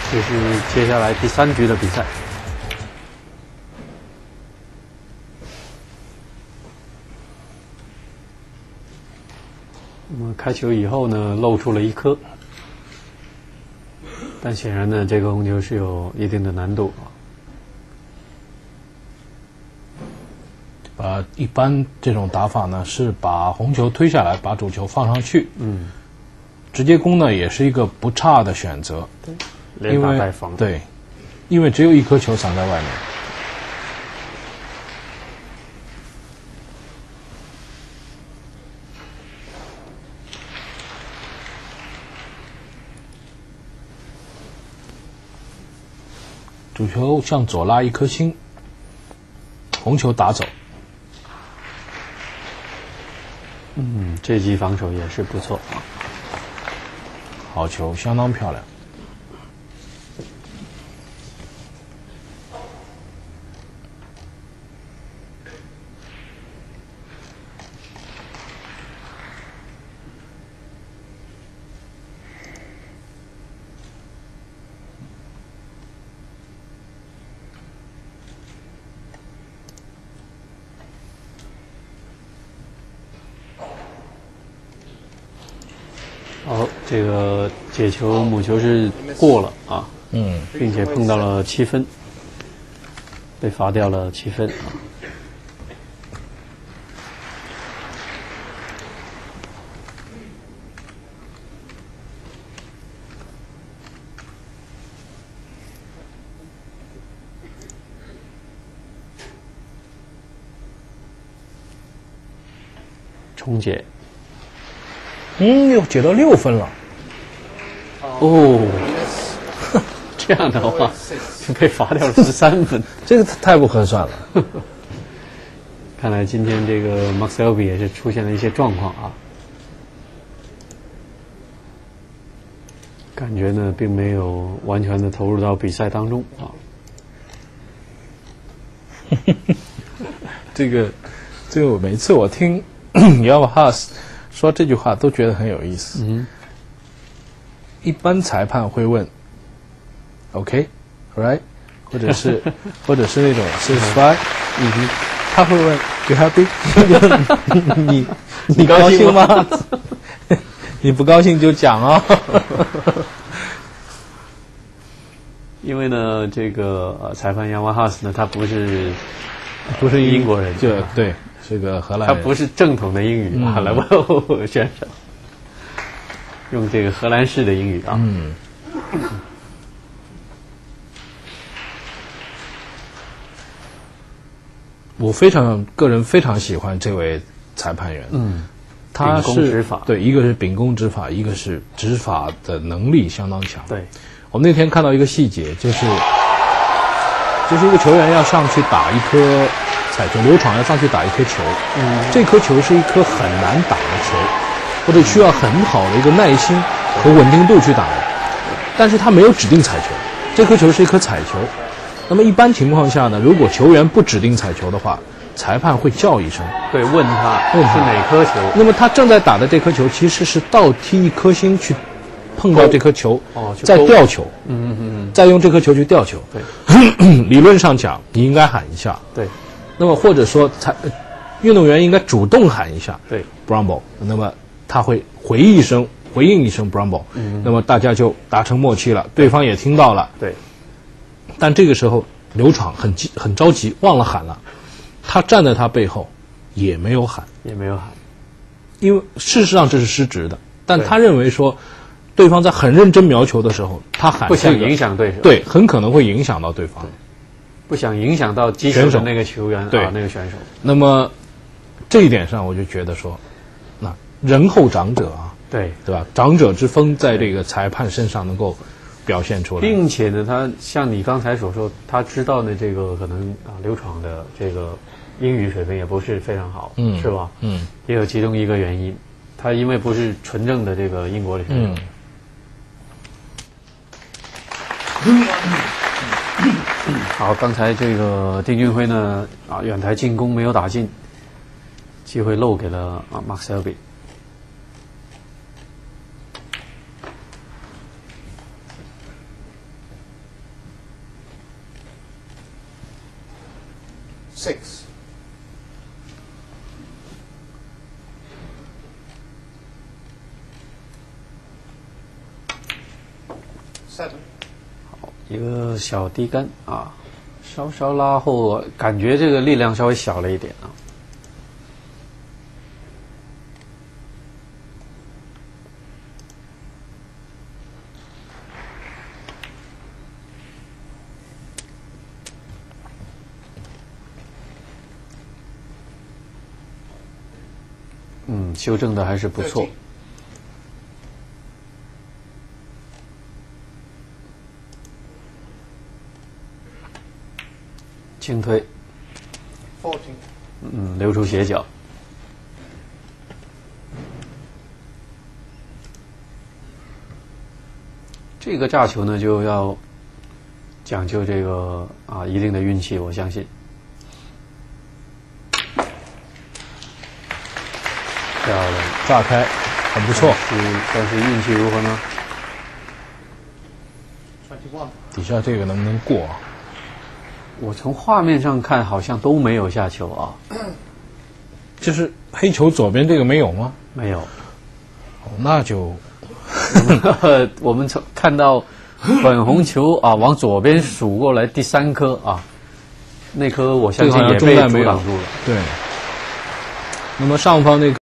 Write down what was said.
这是接下来第3局的比赛。那么开球以后呢，露出了1颗，但显然呢，这个红球是有一定的难度啊。一般这种打法呢，是把红球推下来，把主球放上去。直接攻呢，也是一个不差的选择。 对，连打带防。 对，因为只有1颗球散在外面。主球向左拉1颗星，红球打走。 这记防守也是不错啊。 好球，相当漂亮。 好，这个解球母球是过了啊，并且碰到了7分，被罚掉了7分啊。重解。 又解到6分了。 哦，这样的话就被罚掉了13分， 这个太不合算了。 看来今天这个 Selby 也是出现了一些状况啊，感觉呢并没有完全的投入到比赛当中啊。 这个每次我听 Yavahas 说这句话都觉得很有意思。一般裁判会问 OK right 或者是那种 satisfied， 他会问 You happy 你高兴吗？你不高兴就讲哦。 因为呢这个裁判 Yavahas 呢他不是英国人， 对，是个荷兰人， 他不是正统的英语啊，来问选手用这个荷兰式的英语啊。 我个人非常喜欢这位裁判员。他秉公执法， 对，一个是秉公执法，一个是执法的能力相当强。 对， 我们那天看到一个细节，就是一个球员要上去打一颗彩球，刘闯要上去打一颗球，这颗球是一颗很难打的球，或者需要很好的一个耐心和稳定度去打的，但是他没有指定彩球，这颗球是一颗彩球。那么一般情况下呢，如果球员不指定彩球的话，裁判会叫一声， 对，问他是哪颗球。 那么他正在打的这颗球其实是倒踢1颗星去碰到这颗球，再吊球，再用这颗球去吊球。 对， 理论上讲你应该喊一下。 对， 那么或者说运动员应该主动喊一下， 对 ，Brumble， 那么他会回应一声 Brumble，那么大家就达成默契了，对方也听到了。 对， 但这个时候刘闯很着急，忘了喊了，他站在他背后也没有喊，因为事实上这是失职的，但他认为说对方在很认真瞄球的时候，他喊不想影响对手， 对，很可能会影响到对方， 不想影响到击球的那个球员，对，那个选手。 那么这一点上，我就觉得说，那人后长者啊， 对吧？长者之风在这个裁判身上能够表现出来， 并且呢，他像你刚才所说，他知道的这个可能刘闯的这个英语水平也不是非常好，是吧？也有其中一个原因，他因为不是纯正的这个英国的选手。好，刚才这个丁俊晖呢远台进攻没有打进，机会漏给了Selby。 6 7 一个小低杆啊，稍稍拉后，感觉这个力量稍微小了一点啊。修正的还是不错。轻推 14 留出斜角。这个炸球呢，就要讲究这个一定的运气，我相信。漂亮， 炸开，很不错。 但是运气如何呢？ 21 底下这个能不能过啊？ 我从画面上看，好像都没有下球啊。 就是黑球左边这个没有吗？ 没有。 那就我们看到粉红球往左边数过来第3颗啊，那颗我相信也被阻挡住了。 对。那么上方那颗。